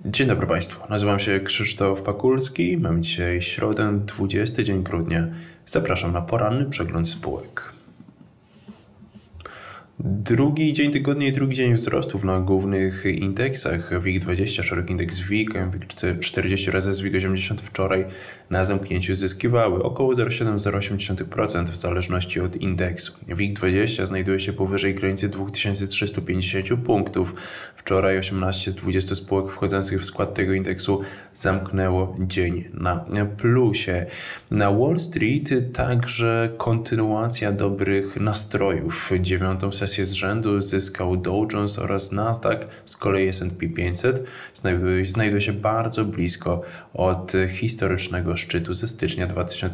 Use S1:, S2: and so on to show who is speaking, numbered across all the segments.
S1: Dzień dobry Państwu, nazywam się Krzysztof Pakulski, mam dzisiaj środę, 20 dzień grudnia. Zapraszam na poranny przegląd spółek. Drugi dzień tygodnia i drugi dzień wzrostów na głównych indeksach. WIG20, szeroki indeks WIG, WIG40 oraz WIG 80 wczoraj na zamknięciu zyskiwały około 0,7–0,8% w zależności od indeksu. WIG20 znajduje się powyżej granicy 2350 punktów. Wczoraj 18 z 20 spółek wchodzących w skład tego indeksu zamknęło dzień na plusie. Na Wall Street także kontynuacja dobrych nastrojów. 9. sesję z rzędu zyskał Dow Jones oraz Nasdaq, z kolei S&P 500 znajduje się bardzo blisko od historycznego szczytu ze stycznia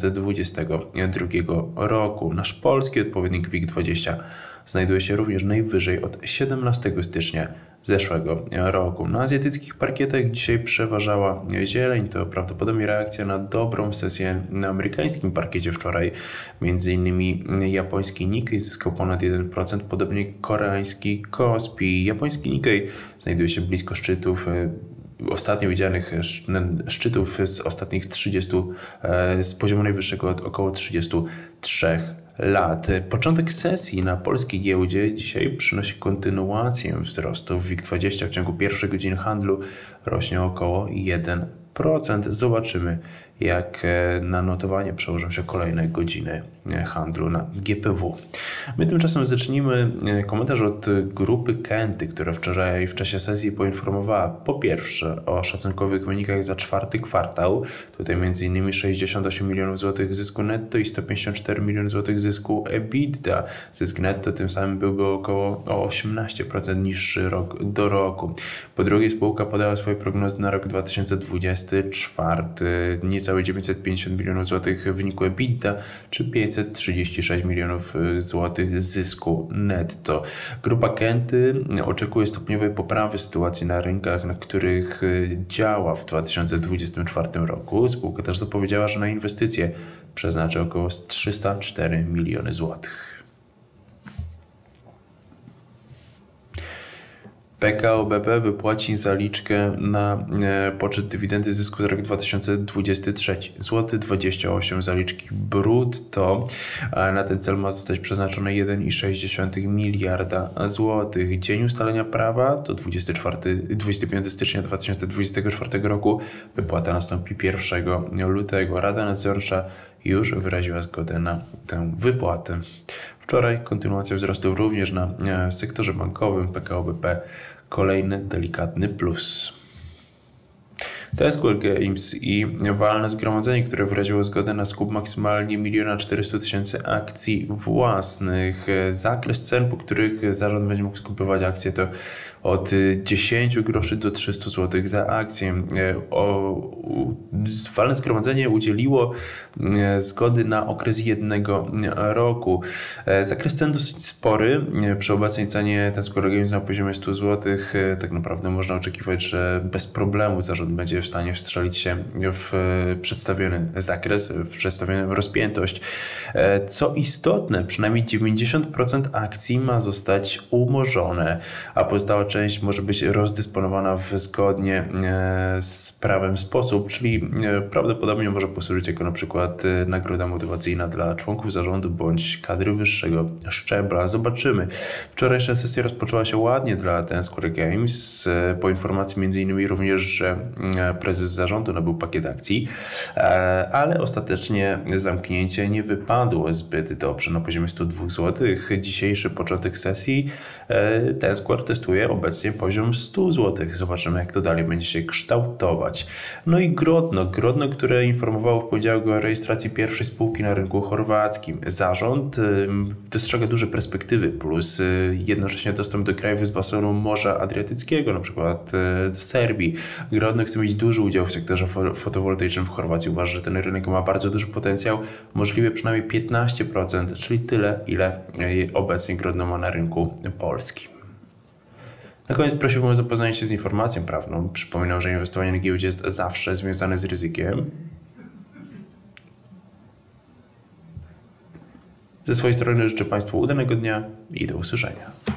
S1: 2022 roku. Nasz polski odpowiednik WIG20 znajduje się również najwyżej od 17 stycznia zeszłego roku. Na azjatyckich parkietach dzisiaj przeważała zieleń. To prawdopodobnie reakcja na dobrą sesję na amerykańskim parkiecie wczoraj. Między innymi japoński Nikkei zyskał ponad 1%, podobnie koreański Kospi. Japoński Nikkei znajduje się blisko szczytów ostatnio widzianych szczytów z ostatnich 30, z poziomu najwyższego od około 33 lat. Początek sesji na polskiej giełdzie dzisiaj przynosi kontynuację wzrostu. WIG20 w ciągu pierwszej godziny handlu rośnie około 1%. Zobaczymy, jak na notowanie przełożą się kolejne godziny handlu na GPW. My tymczasem zacznijmy komentarz od grupy Kenty, która wczoraj w czasie sesji poinformowała po pierwsze o szacunkowych wynikach za czwarty kwartał. Tutaj m.in. 68 milionów złotych zysku netto i 154 miliony złotych zysku EBITDA. Zysk netto tym samym byłby około o 18% niższy rok do roku. Po drugie, spółka podała swoje prognozy na rok 2024. Niecałe 950 milionów złotych w wyniku EBITDA, czy 536 milionów złotych zysku netto. Grupa Kenty oczekuje stopniowej poprawy sytuacji na rynkach, na których działa w 2024 roku. Spółka też zapowiedziała, że na inwestycje przeznaczy około 304 miliony złotych. PKO BP wypłaci zaliczkę na poczet dywidendy zysku za rok 2023. Złoty 28 zaliczki brutto. Na ten cel ma zostać przeznaczone 1,6 miliarda złotych. Dzień ustalenia prawa to 25 stycznia 2024 roku. Wypłata nastąpi 1 lutego. Rada nadzorcza już wyraziła zgodę na tę wypłatę. Wczoraj kontynuacja wzrostu również na sektorze bankowym. PKO BP kolejny delikatny plus. Square Games i walne zgromadzenie, które wyraziło zgodę na skup maksymalnie 1 400 000 akcji własnych. Zakres cen, po których zarząd będzie mógł skupować akcje, to od 10 groszy do 300 zł za akcję. Walne zgromadzenie udzieliło zgody na okres 1 roku. Zakres cen dosyć spory. Przy obecnej cenie Square Games na poziomie 100 zł tak naprawdę można oczekiwać, że bez problemu zarząd będzie w stanie wstrzelić się w przedstawiony zakres, w przedstawioną rozpiętość. Co istotne, przynajmniej 90% akcji ma zostać umorzone, a pozostała część może być rozdysponowana w zgodnie z prawem sposób, czyli prawdopodobnie może posłużyć jako na przykład nagroda motywacyjna dla członków zarządu bądź kadry wyższego szczebla. Zobaczymy. Wczorajsza sesja rozpoczęła się ładnie dla Square Games. Po informacji m.in. również, że prezes zarządu nabył pakiet akcji, ale ostatecznie zamknięcie nie wypadło zbyt dobrze na poziomie 102 zł. Dzisiejszy początek sesji Square testuje obecnie poziom 100 zł. Zobaczymy, jak to dalej będzie się kształtować. No i Grodno, które informowało w poniedziałek o rejestracji pierwszej spółki na rynku chorwackim. Zarząd dostrzega duże perspektywy, plus jednocześnie dostęp do krajów z basenu Morza Adriatyckiego, na przykład z Serbii. Grodno chce mieć duży udział w sektorze fotowoltaicznym w Chorwacji. Uważa, że ten rynek ma bardzo duży potencjał, możliwie przynajmniej 15%, czyli tyle, ile obecnie Grodno ma na rynku polskim. Na koniec prosiłbym o zapoznanie się z informacją prawną. Przypominam, że inwestowanie na giełdzie jest zawsze związane z ryzykiem. Ze swojej strony życzę Państwu udanego dnia i do usłyszenia.